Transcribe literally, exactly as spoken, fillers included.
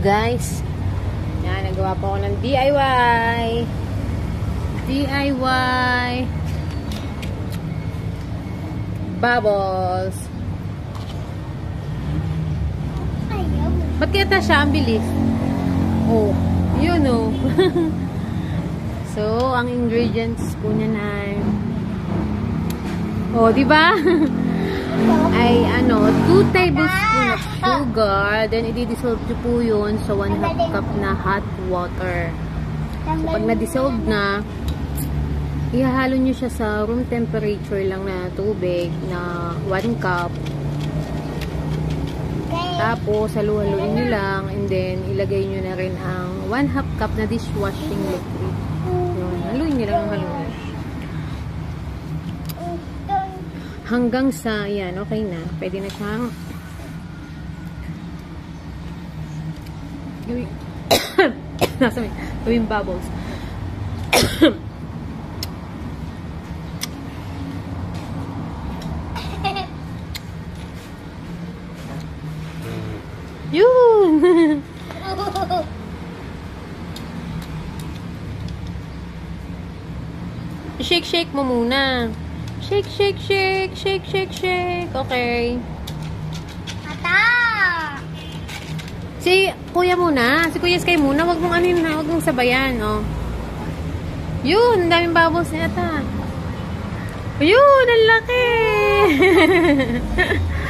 guys. Yan, nagawa po ako ng D I Y. D I Y. Bubbles. Ba't kaya ta siya? Ang bilis. Oh, yun oh. So, ang ingredients po niya na oh, di ba? Ay ano, two tablespoon of sugar, then i-dissolve nyo po yun sa one half cup na hot water. So, pag na-dissolve na, ihahalo nyo siya sa room temperature lang na tubig na one cup. Tapos, halu-haluin nyo lang, and then, ilagay nyo na rin ang one half cup na dishwashing liquid. Yun, haluin nyo lang ang haluin. Hanggang sa, yan, okay na. Pwede na siyang gawin, nasa may, gawin bubbles. Yun! Shake, shake mo muna. Shake, shake, shake, shake, shake, shake. Okay. Ata! Si Kuya muna. Si Kuya Sky muna. Huwag mong anin na. Huwag mong sabayan, oh. Yun! Ang daming bubbles niya ata. Yun! Ang laki!